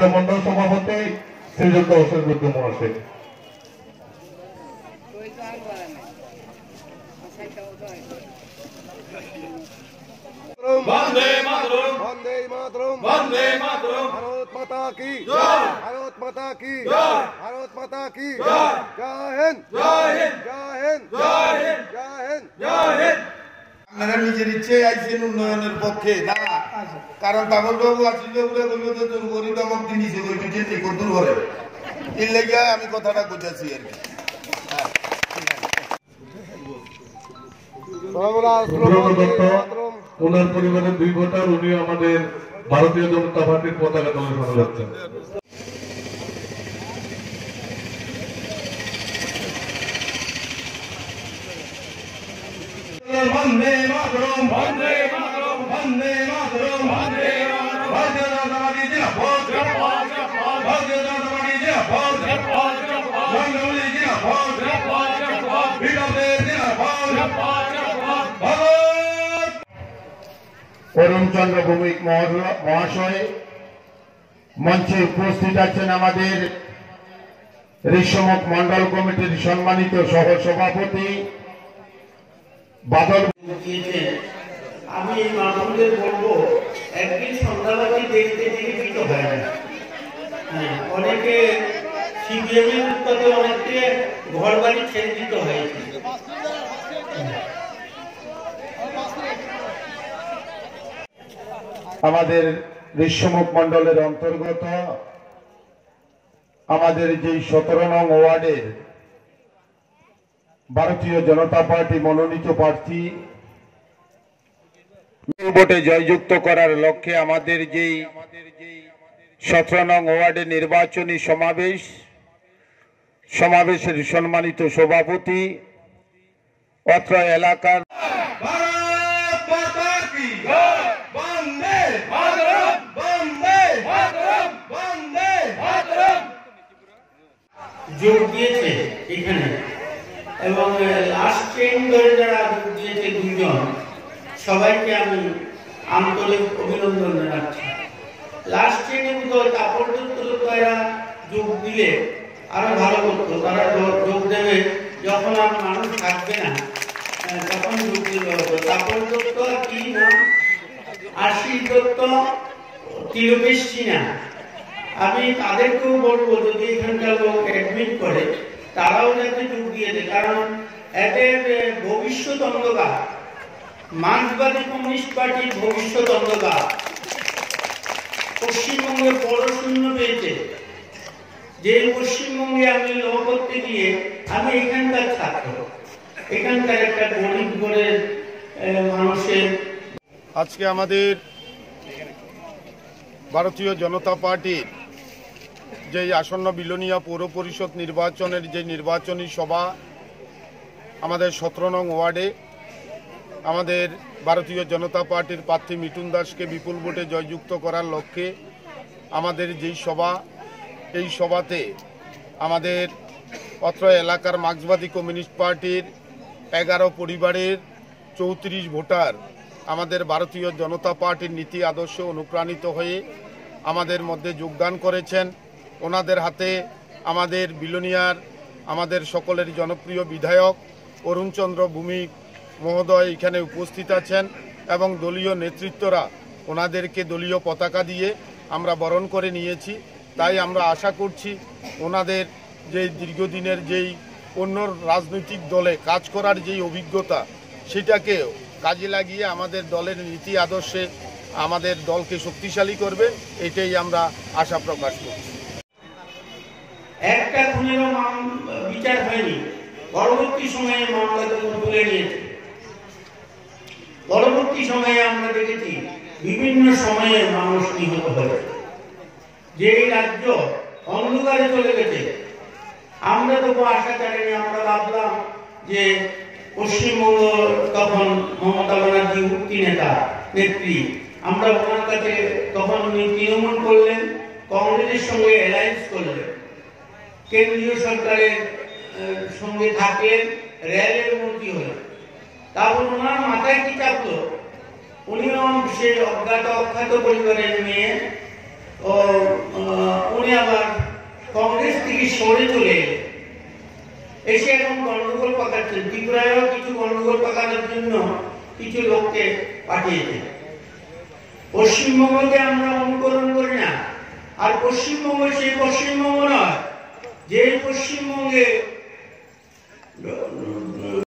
মন্ডল সভাপতি শ্রীযুক্ত হোসেন মহাশয়। वंदे मातरम वंदे मातरम वंदे मातरम भारत माता की जय भारत माता की जय भारत माता की जय जय हिंद जय हिंद जय हिंद जय हिंद जय हिंद जय हिंद। আপনারা নিজের ইচ্ছে আইছেন উন্নয়নের পক্ষে না, কারণ তাবল বাবু আসলে উড়ে কইল যে তোর গরিব আমাক দিনিছে কইবি যে তুই কত দূর করে এই লাগা আমি কথাটা কইতাছি আর কি। ওনার পরিবারের 2 ভোটার, উনি আমাদের ভারতীয় জনতা পার্টির পতাকা দলের সাথে যাচ্ছেন। वंदे मातरम वंदे मातरम वंदे मातरम वंदे मातरम भारतीय जनता पार्टी जिंदाबाद जिंदाबाद जिंदाबाद भारतीय जनता पार्टी जिंदाबाद जिंदाबाद जिंदाबाद मंगली जिंदाबाद जिंदाबाद जिंदाबाद बीडब्ल्यू जिंदाबाद जिंदाबाद जिंदाबाद भारत। অরুণ চন্দ্র ভৌমিক মহাশয় মঞ্চে উপস্থিত আছেন আমাদের ঋষমুখ মন্ডল কমিটির সম্মানিত সহ সভাপতি বাদল। আমি এই মানুষদের বলবো একদিন সন্ধ্যাবাদী দেখতে বিত হয় না। অনেকে সিপিএমের উৎপাদে অনেককে ঘর বাড়ি ছেড়ে দিতে হয়েছে। আমাদের ঋষমুখ মন্ডলের অন্তর্গত আমাদের যে 17 নং ওয়ার্ডের ভারতীয় জনতা পার্টি মনোনীত প্রার্থী ভোটে জয়যুক্ত করার লক্ষ্যে আমাদের যেই 17 নং ওয়ার্ডের নির্বাচনী সমাবেশের সম্মানিত সভাপতি অত্র এলাকার যোগ দিয়েছে এখানে এবং লাস্ট ট্রেন ধরে যারা যোগ দিয়েছে 2 জন, সবাইকে আমি আন্তরিক অভিনন্দন জানাচ্ছি। লাস্ট ট্রেনে তারপর এরা যোগ দিলে আরো ভালো করতো। তারা যোগ দেবে যখন আর মানুষ থাকবে না, তখন যোগ দিতে হবে। তারপর দত্ত আর কি নাম, আশিস দত্ত, তিলকেশ সিনহা, আমি তাদেরকেও বলবো যদি এখানকার লোক অ্যাডমিট করে তারাও যাতে যোগ দিয়ে দেয়, কারণ এদের ভবিষ্যৎ অন্ধকার। মার্ক্সবাদী কমিউনিস্ট পার্টির ভবিষ্যৎ অন্ধকার। পশ্চিমবঙ্গে বড় শূন্য পেয়েছে, যে পশ্চিমবঙ্গে আমি ল করতে গিয়ে আমি এখানকার ছাত্র, এখানকার একটা গরিব ঘরের মানুষের। আজকে আমাদের ভারতীয় জনতা পার্টির যে আসন্ন বিলোনিয়া পৌর পরিষদ নির্বাচনের যে নির্বাচনী সভা আমাদের 17 নং ওয়ার্ডে আমাদের ভারতীয় জনতা পার্টির প্রার্থী মিঠুন দাসকে বিপুল ভোটে জয়যুক্ত করার লক্ষ্যে আমাদের যেই সভা, এই সভাতে আমাদের অত্র এলাকার মার্ক্সবাদী কমিউনিস্ট পার্টির 11 পরিবারের 34 ভোটার আমাদের ভারতীয় জনতা পার্টির নীতি আদর্শ অনুপ্রাণিত হয়ে আমাদের মধ্যে যোগদান করেছেন। ওনাদের হাতে আমাদের বিলোনিয়ার আমাদের সকলের জনপ্রিয় বিধায়ক অরুণ চন্দ্র ভৌমিক মহোদয় এখানে উপস্থিত আছেন এবং দলীয় নেতৃত্বরা ওনাদেরকে দলীয় পতাকা দিয়ে আমরা বরণ করে নিয়েছি। তাই আমরা আশা করছি ওনাদের যে দীর্ঘদিনের যেই অন্য রাজনৈতিক দলে কাজ করার যেই অভিজ্ঞতা, সেটাকে কাজে লাগিয়ে আমাদের দলের নীতি আদর্শে আমাদের দলকে শক্তিশালী করবে, এটাই আমরা আশা প্রকাশ করছি। একটা খুনেরও বিচার হয়নি, পরবর্তী সময়ে মামলা তুলে নিয়েছে। পরবর্তী সময়ে আমরা দেখেছি বিভিন্ন সময়ে মানুষ নিহত হয়েছে। যে রাজ্য অন্ধকারে চলে গেছে, আমরা তো আশা করিনি। আমরা ভাবলাম যে পশ্চিমবঙ্গ তখন মমতা ব্যানার্জি উঠতি নেত্রী, আমরা ওনার কাছে তখন উনি তৃণমূল করলেন, কংগ্রেসের সঙ্গে অ্যালায়েন্স করলেন, কেন্দ্রীয় সরকারের সঙ্গে থাকলেন, রেলের মন্ত্রী হলেন। তারপর ওনার মাথায় কি চাপলো, উনিও সেই অজ্ঞাত অখ্যাত পরিবারের মেয়ে ও উনি আবার কংগ্রেস থেকে সরে চলে এসে এখন গন্ডগোল পাকাচ্ছেন। ত্রিপুরায়ও কিছু গন্ডগোল পাকানোর জন্য কিছু লোককে পাঠিয়েছে। পশ্চিমবঙ্গকে আমরা অনুকরণ করি না, আর পশ্চিমবঙ্গ সেই পশ্চিমবঙ্গ নয় যে পশ্চিমবঙ্গে